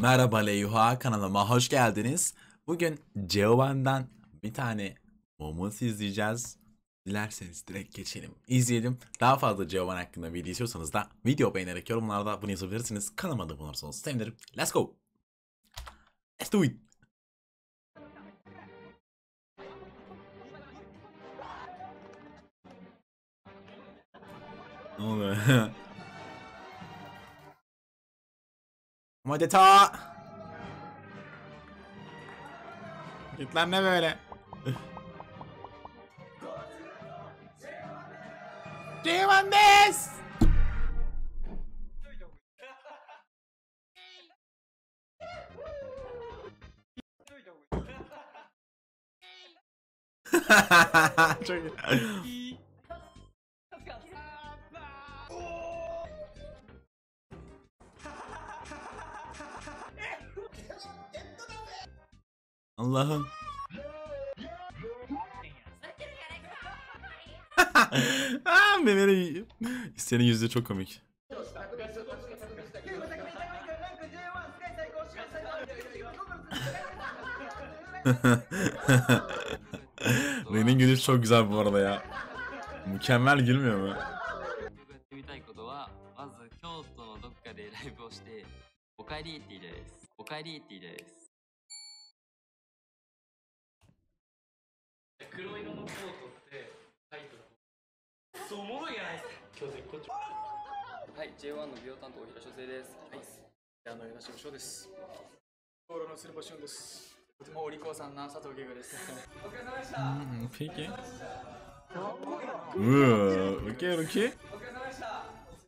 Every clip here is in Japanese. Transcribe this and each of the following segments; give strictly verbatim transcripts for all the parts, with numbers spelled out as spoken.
Merhaba Leyha, kanalıma hoş geldiniz. Bugün J O one'dan bir tane moments izleyeceğiz. Dilerseniz direkt geçelim, izleyelim. Daha fazla J O one hakkında video istiyorsanız da video beğenerek yorumlarda bunu yazabilirsiniz. Kanalıma da abone olursanız sevinirim. Let's go. Let's do it. Ne oluyor? Modeta. Gitler ne böyle? J O oneです。çok iyi. Allah'ım. Aa, memeli. Senin yüzü çok komik. Ren'in gülüşü çok güzel bu arada ya. Mükemmel gülmüyor mu? はい、ジェイワン の美容担当平所生です。はい。あの吉野翔です。フォローのスルバシュンです。とてもお利口さんな佐藤圭吾です。お疲れ様でした。うん、 peki. Uuu, okey okey. お疲れ様でした。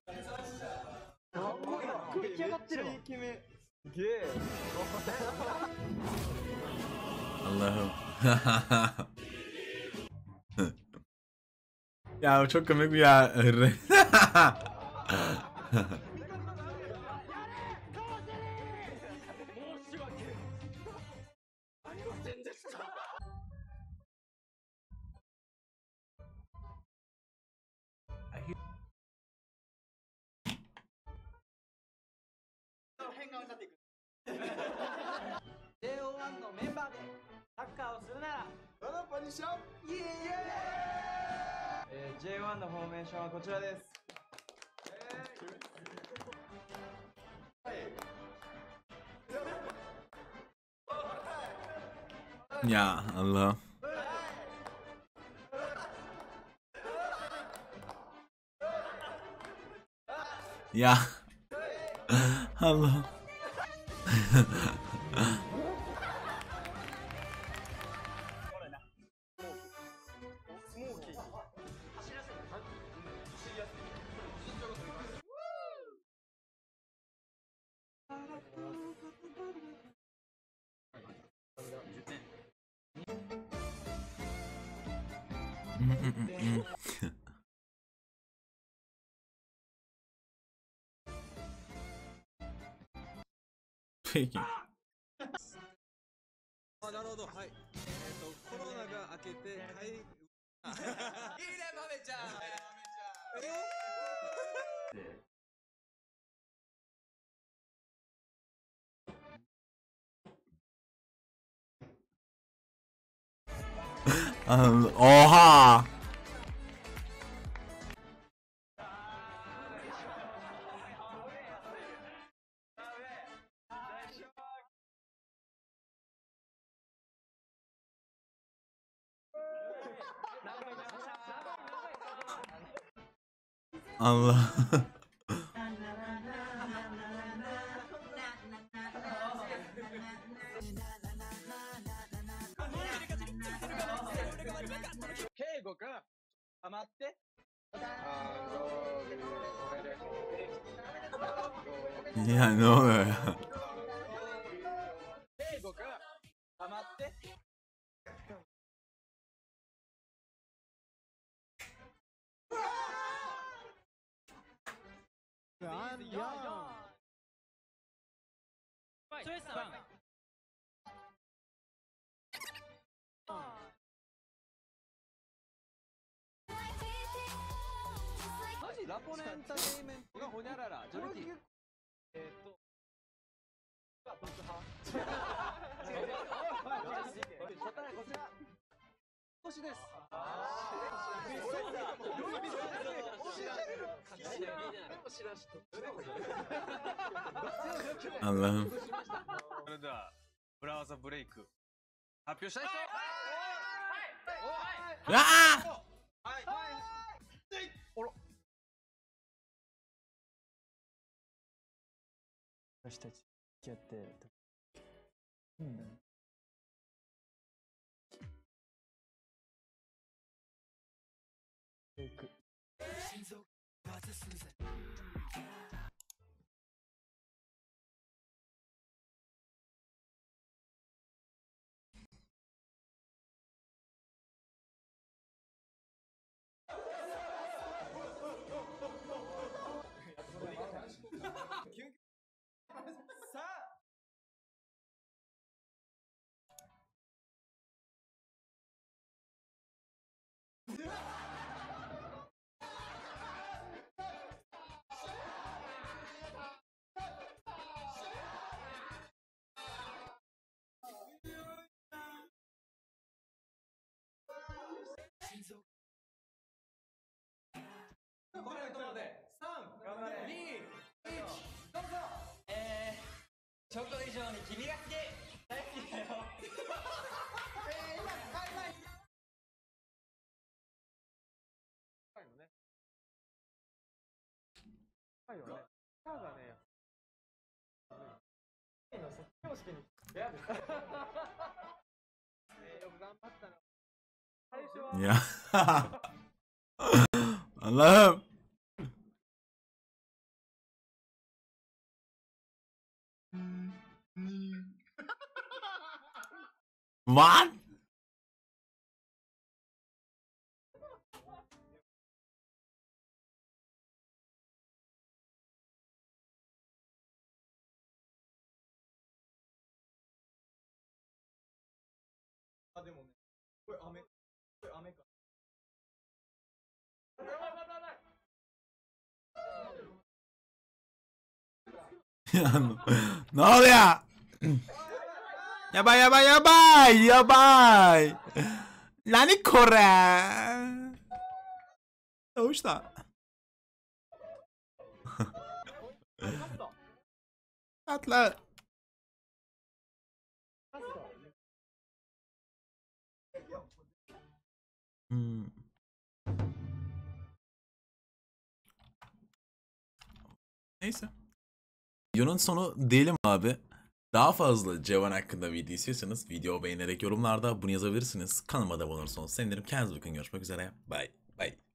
出来上がってるわ。イケメン。すげえ。 Allah'ım. Ya çok komik bu ya. ジェイオーワン のメンバーでサッカーをするならどのポジション？イエーイ、えー、ジェイワン のフォーメーションはこちらです。 Ya Allah. Ya Allah. Peki. あ、なるほど。はい。えっ、とコロナが明けてはい。いいね、豆ちゃん。豆ちゃん。え Oha. Allah. Keigo君、余って。 Ya ne oluyor ya? Keigo君、余って。ラポネエンターテインメントがホニャララジョリティ。えっと。 えこちら星です。 Allah'ım. それでは裏技ブレイク発表したい人。 Aa! 私たち付き合ってうんだね。行く。 えー、チョコ以上に君が好き。大好きだよ。えー、今タイマイ高いのね。高いよね。カーがね。の卒業式に部屋です。よく頑張ったな。最初は。 Ya. Allah'ım. What? 아, でもね、これ飴、これ飴か。やばいやばいやばい。 Ya, no. Ne oluyor? Yabay yabay yabay yabay. Nani Kore? Doğuşta. Tatlı. Hmm. Neyse. Videonun sonu diyelim abi. Daha fazla J O bir hakkında video istiyorsanız video beğenerek yorumlarda bunu yazabilirsiniz. Kanalıma da abone olursanız sevinirim. Kendinize bakın. Görüşmek üzere. Bye. Bye.